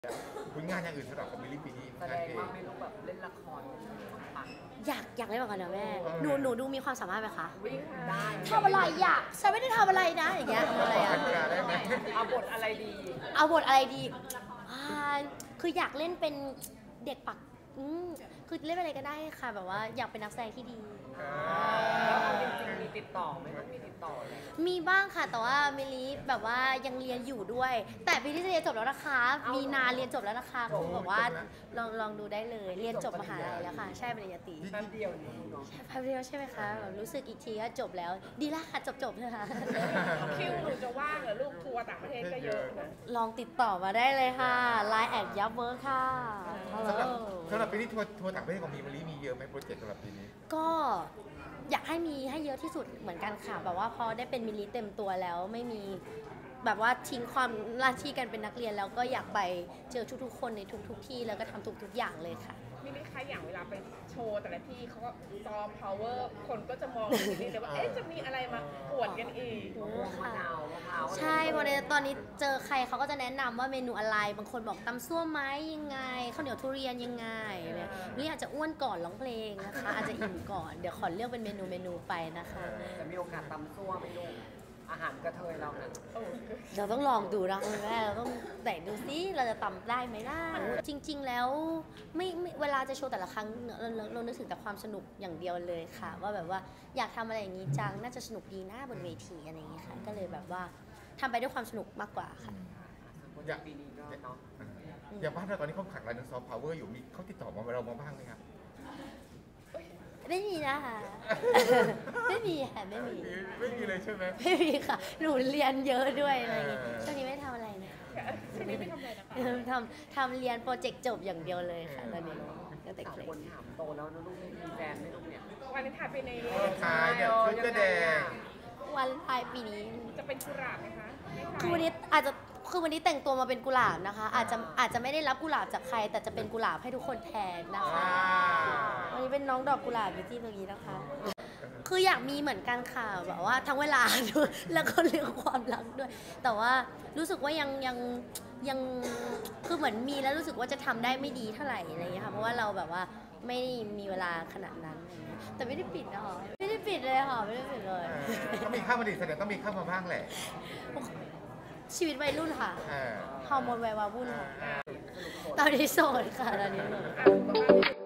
ผลงานอย่างอื่นสำหรับมิลลี่ปีนี้แสดงว่าไม่รู้แบบเล่นละครปังอยากเล่นเหมือนกันนะแม่หนูดูมีความสามารถไหมคะวิ่งได้ทำอะไรอ่ะฉันไม่ได้ทำอะไรนะอย่างเงี้ยอะไรอ่ะเอาบทอะไรดีคืออยากเล่นเป็นเด็กปักคือเล่นอะไรก็ได้ค่ะแบบว่าอยากเป็นนักแสดงที่ดีแล้วจริงๆมีติดต่อไหมมันมีติดต่อเลยมีบ้างค่ะแต่ว่ามิลลิแบบว่ายังเรียนอยู่ด้วยแต่ปีที่จะเรียนจบแล้วนะคะมีนาเรียนจบแล้วนะคะคงแบบว่าลองดูได้เลยเรียนจบมหาลัยแล้วค่ะใช่ปริญญาตรีแป๊บเดียวนี่เนาะแป๊บเดียวใช่ไหมคะรู้สึกอีกทีก็จบแล้วดีละค่ะจบเลยค่ะคิวหนูจะว่างเหรอลูกทัวร์ต่างประเทศก็เยอะนะลองติดต่อมาได้เลยค่ะ Line ยับเวิร์คค่ะสำหรับปีนี้ทัวร์ต่างประเทศของมิลลี่มีเยอะไหมโปรเจกต์สำหรับปีนี้ก็อยากให้มีให้เยอะที่สุดเหมือนกันค่ะแบบว่าพอได้เป็นมิลลิเต็มตัวแล้วไม่มีแบบว่าทิ้งความหน้าที่กันเป็นนักเรียนแล้วก็อยากไปเจอทุกๆคนในทุกๆที่แล้วก็ทำทุกๆอย่างเลยค่ะมิลลี่คะอย่างเวลาไปโชว์แต่ละที่เขาก็ซอฟต์พาวเวอร์คนก็จะมองมิลลี่เลยว่าจะมีอะไรมาปวดกันอีกมะนาวใช่พอตอนนี้เจอใครเขาก็จะแนะนำว่าเมนูอะไรบางคนบอกตำซั่วไหมยังไงข้าวเหนียวทุเรียนยังไงนี่อาจจะอ้วนก่อนร้องเพลงนะคะอาจจะอิ่มก่อนเดี๋ยวขอเลือกเป็นเมนูไปนะคะจะมีโอกาสตำซั่วไม่รู้อาหารกระเทยเราเนี่ยเราต้องลองดูนะคุณแม่เราต้องแต่ดูซิเราจะตำได้ไหมล่ะจริงๆแล้วไม่เวลาจะโชว์แต่ละครั้งเรานึกถึงแต่ความสนุกอย่างเดียวเลยค่ะว่าแบบว่าอยากทำอะไรอย่างนี้จังน่าจะสนุกดีนะบนเวทีอะไรอย่างนี้ค่ะก็เลยแบบว่าทำไปด้วยความสนุกมากกว่าค่ะอย่างปีนี้ก็เนาะอย่างบ้านเราตอนนี้เขาขัดรายในซอฟต์พาวเวอร์อยู่มีเขาติดต่อมาเราบ้างไหมครับไม่มีนะคะไม่มีค่ะไม่มีเลยใช่ไหมไม่มีค่ะหนูเรียนเยอะด้วยอะไรอย่างงี้ช่วงนี้ไม่ทำอะไรนะช่วงนี้ไม่ทำอะไรนะคะทำเรียนโปรเจกต์จบอย่างเดียวเลยค่ะตอนนี้ก็แต่คนถามโตแล้วนะลูกมีแฟนไม่ลูกเนี่ยวันนี้ถ่ายไปในเนี่ยชุดกระแดงวันปลายปีนี้จะเป็นกุหลาบไหมคะคือวันนี้วันนี้แต่งตัวมาเป็นกุหลาบนะคะอาจจะไม่ได้รับกุหลาบจากใครแต่จะเป็นกุหลาบให้ทุกคนแทนนะคะวันนี้เป็นน้องดอกกุหลาบอยู่ที่ตรงนี้นะคะคืออยากมีเหมือนกันค่ะแบบว่าทั้งเวลาด้วยแล้วก็เรื่องความรักด้วยแต่ว่ารู้สึกว่ายังคือเหมือนมีแล้วรู้สึกว่าจะทำได้ไม่ดีเท่าไหร่อะไรอย่างเงี้ยค่ะเพราะว่าเราแบบว่าไม่มีเวลาขนาดนั้นแต่ไม่ได้ปิดนะค่ะไม่ได้ปิดเลยค่ะไม่ได้ปิดเลยต้องมีเข้ามาดิแสดงต้องมีเข้ามาบ้างแหละชีวิตวัยรุ่นค่ะฮอร์โมนวัยวาวุ่นค่ะตอนนี้โสดค่ะตอนนี้โสด